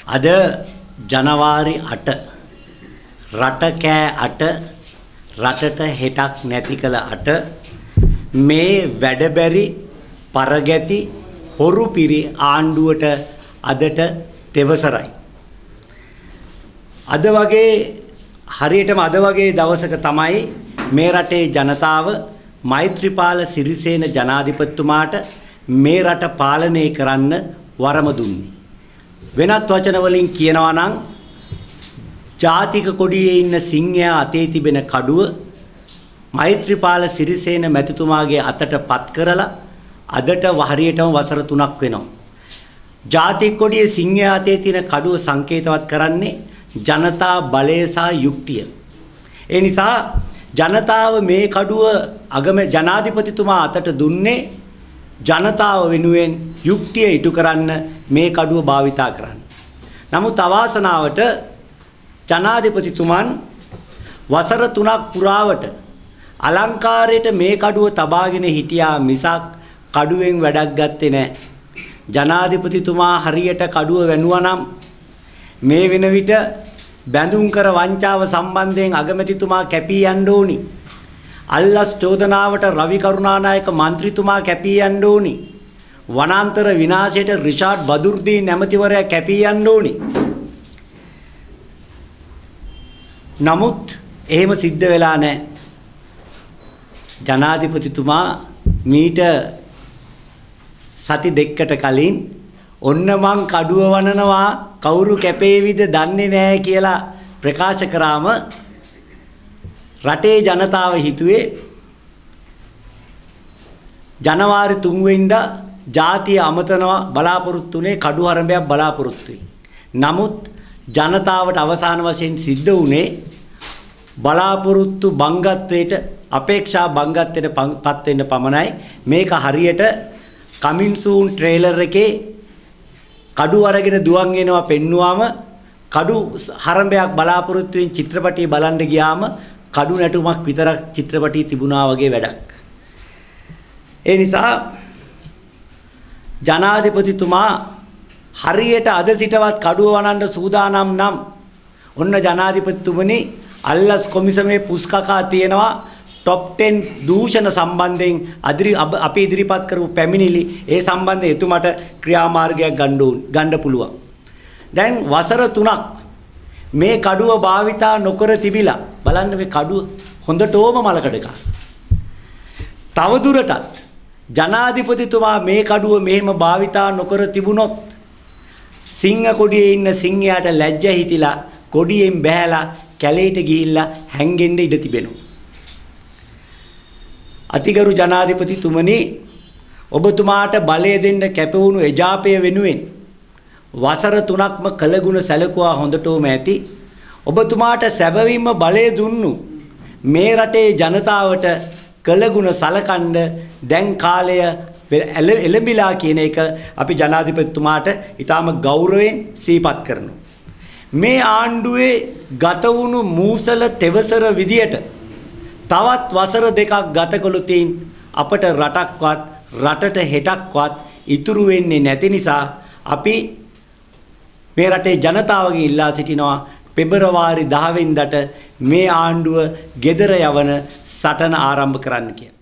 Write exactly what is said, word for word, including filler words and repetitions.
අද ජනවාරි අට රට කෑ අට රටට හෙටක් නැති කළ අට මේ වැඩබැරි පරගැති හොරු පිරි ආණ්ඩුවට අදට තෙවසරයි. අද වගේ හරියටම අද වගේ දවසක තමයි මේ රටේ ජනතාව මෛත්‍රීපාල සිරිසේන ජනාධිපතිතුමාට මේ රට පාලනය කරන්න වරම දුන්නේ. වෙනත් වචන වලින් කියනවා නම් ජාතික කොඩියේ ඉන්න සිංහයා අතේ තිබෙන කඩුව මෛත්‍රීපාල සිරිසේන මැතිතුමාගේ අතට පත් කරලා අදට හරියටම වසර තුනක් වෙනවා. ජාතික කොඩියේ සිංහයා අතේ තියෙන කඩුව සංකේතවත් කරන්නේ ජනතා බලය සහ යුක්තිය. ඒ නිසා ජනතාව මේ කඩුව අගම ජනාධිපතිතුමා අතට දුන්නේ ජනතාව වෙනුවෙන් යුක්තිය ඉටු කරන්න මේ කඩුව භාවිතා කරන්න. නමුත් අවාසනාවට ජනාධිපතිතුමන් වසර තුනක් පුරාවට අලංකාරයට මේ කඩුව තබාගෙන හිටියා මිසක් කඩුවෙන් වැඩක් ගත්තේ නැහැ. ජනාධිපතිතුමා හරියට කඩුව වැනුවා නම් මේ වෙන විට බැඳුම් කර වංචාව සම්බන්ධයෙන් අගමැතිතුමා කැපී යන්න ඕනි. අල්ලස් චෝදනාවට රවි කරුණානායක මන්ත්‍රීතුමා කැපී යන්න ඕනි. වනාන්තර විනාශයට රිෂාඩ් බදුර්දීන් ඇමතිවරයා කැපී යන්න ඕනි. නමුත් එහෙම සිද්ධ වෙලා නැහැ. ජනාධිපතිතුමා මීට සති දෙකකට කලින් ඔන්න මං කඩුව වනනවා කවුරු කැපේවිද දන්නේ නැහැ කියලා ප්‍රකාශ කරාම රටේ ජනතාව හිතුවේ ජනවාරි තුන් වෙනිදා ජාතිය අමතනවා බලාපොරොත්තු වෙන්නේ කඩු හරඹයක් බලාපොරොත්තු වෙයි. නමුත් ජනතාවට අවසාන වශයෙන් සිද්ධ වුණේ බලාපොරොත්තු බංගත්වයට අපේක්ෂා බංගත්වයට පත් වෙන්න පමණයි. මේක හරියට කමින් සූන් ට්‍රේලර් එකේ කඩු අරගෙන දුවන් එනවා පෙන්නුවාම කඩු හරඹයක් බලාපොරොත්තු වෙන චිත්‍රපටිය බලන්න ගියාම කඩු නැටුමක් විතරක් චිත්‍රපටිය තිබුණා වගේ වැඩක්. ඒ නිසා ජනාධිපතිතුමා හරියට අද සිටවත් කඩුව වනන්න සූදානම් නම් ඔන්න ජනාධිපතිතුමනි අල්ලස් කොමිසමේ පුස්කකා තියෙනවා টপ ටෙන් දූෂණ සම්බන්ධයෙන් අදිරි අපි ඉදිරිපත් කරපු පැමිණිලි ඒ සම්බන්ධයෙන් එතුමට ක්‍රියාමාර්ගයක් ගන්න ඕන ගන්න පුළුවන්. දැන් වසර තුනක් මේ කඩුව භාවිතා නොකර තිබිලා බලන්න මේ කඩුව හොඳටම මලකඩ කාලා. තව දුරටත් ජනාධිපතිතුමා මේ කඩුව මෙහෙම භාවිතා නොකර තිබුණොත් සිංහ කොඩියේ ඉන්න සිංහයාට ලැජ්ජ හිතිලා කොඩියෙන් බැහැලා කැලේට ගිහිල්ලා හැංගෙන්න ඉඩ තිබෙනවා. අතිගරු ජනාධිපතිතුමනි ඔබතුමාට බලය දෙන්න කැපවුණු එජාපය වෙනුවෙන් වසර තුනක්ම කළගුණ සැලකුවා හොඳටම ඇති. ඔබතුමාට සැබවින්ම බලය දුන්නු මේ රටේ ජනතාවට කළගුණ සලකන්න දැන් කාලය එළඹිලා කියන එක අපි ජනාධිපතිතුමාට ඊටාම ගෞරවයෙන් සිහිපත් කරනවා. මේ ආණ්ඩුවේ ගත වුණු මූසල තෙවසර විදියට තවත් වසර දෙකක් ගත කළොතින් අපට රටක්වත් රටට හෙටක්වත් ඉතුරු වෙන්නේ නැති නිසා අපි මේ රටේ ජනතාවගෙන් ඉල්ලා සිටිනවා පෙබරවාරි දහ වෙනිදාට මේ ආණ්ඩුව ගෙදර යවන සටන ආරම්භ කරන්න කියලා.